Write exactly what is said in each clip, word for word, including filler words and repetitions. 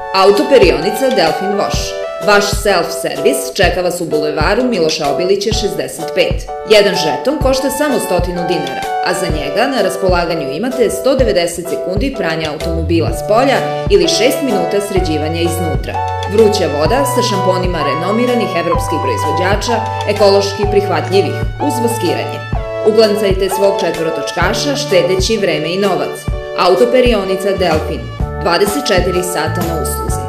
Autoperionica Delfin Wash. Vaš self-servis čeka vas u bulevaru Miloša Obilića šezdeset pet. Jedan žeton košta samo stotinu dinara, a za njega na raspolaganju imate sto devedeset sekundi pranja automobila s polja ili šest minuta sređivanja iznutra. Vruća voda sa šamponima renomiranih evropskih proizvođača, ekološki prihvatljivih, uz vaskiranje. Uglancajte svog četvorotočkaša štedeći vreme i novac. Autoperionica Delfin. dvadeset četiri sata na usluzi.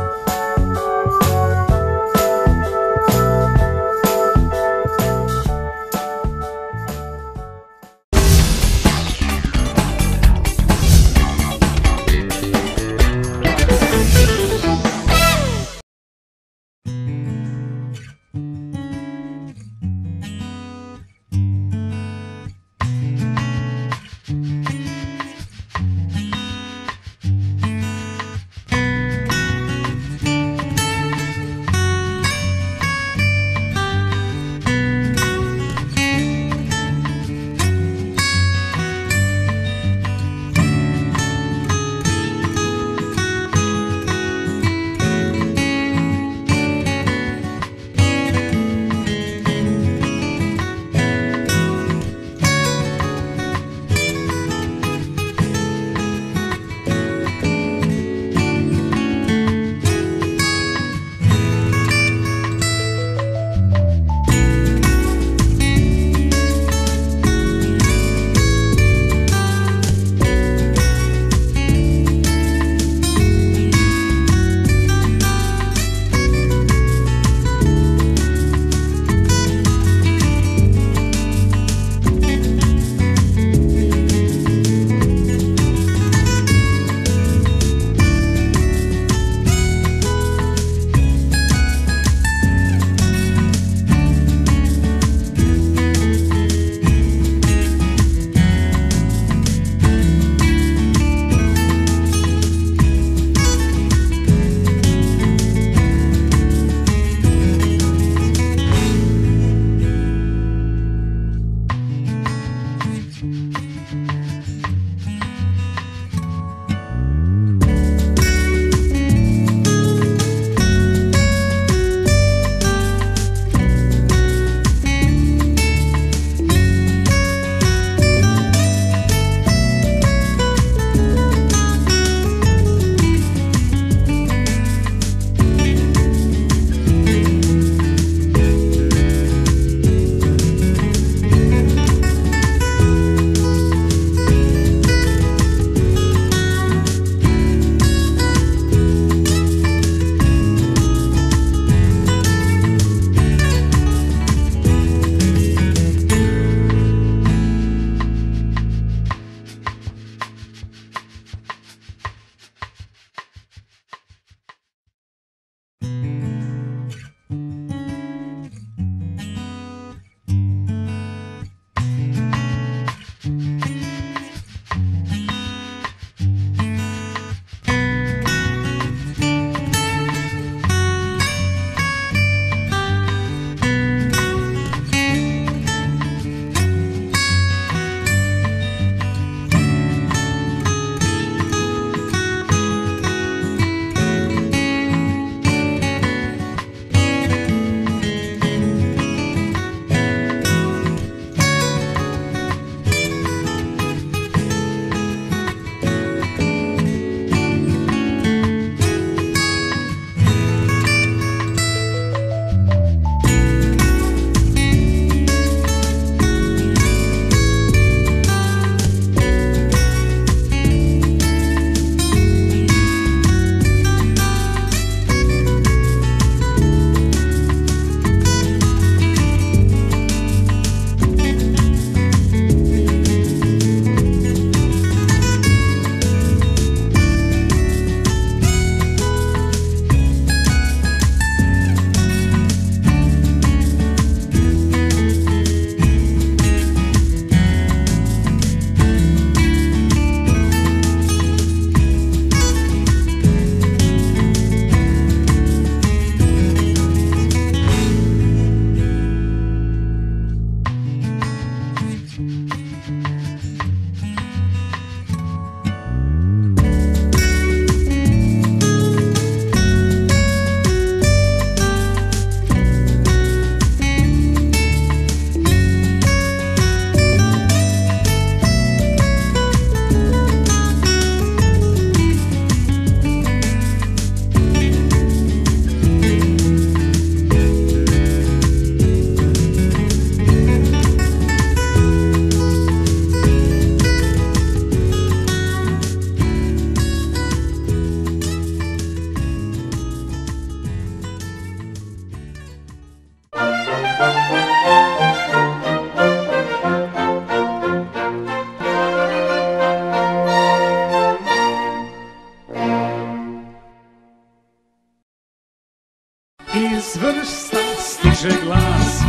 Iz vrsta stiže glas.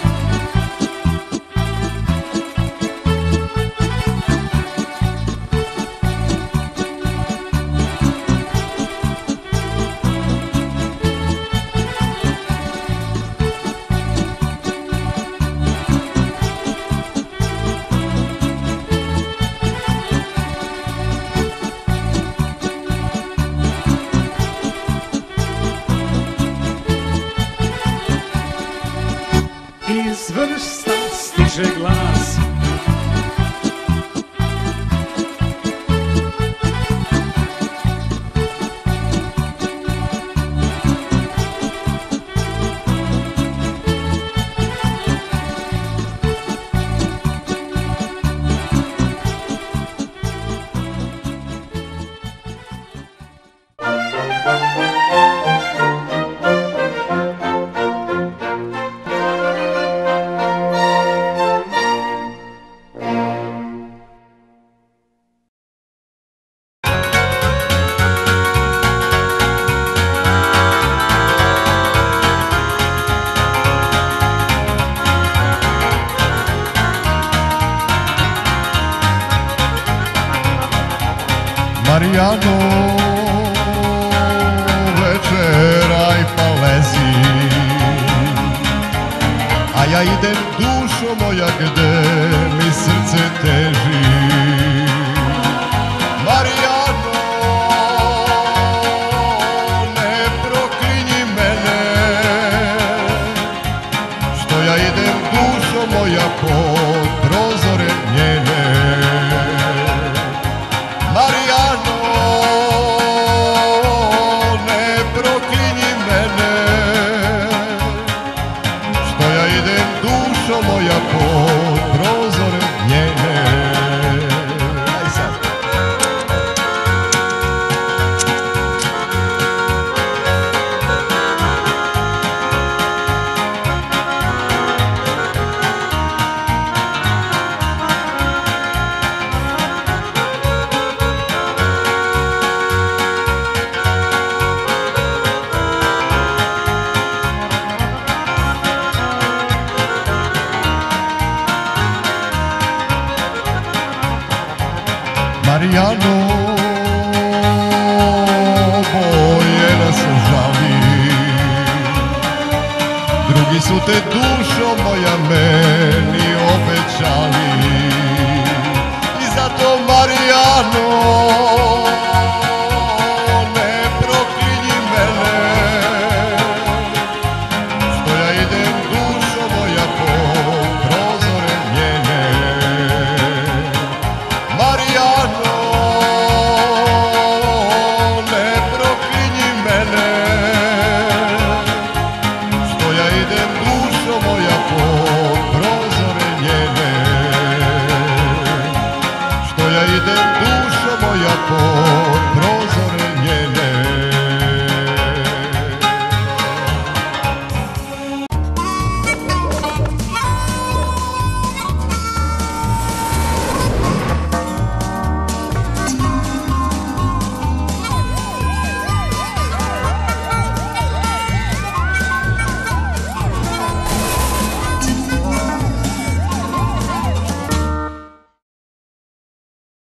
Iz vrsta stiže glas. Marijano, večeraj pa lezi, a ja idem, dušo moja, gde mi srce teži. Marijano, ne proklinji mene, što ja idem, dušo moja, pod prozore njene. Marijano, ne proklinji mene, što ja idem, dušo moja, pod prozore njene. Aj sad. Marijano, bolje da se žali, drugi su te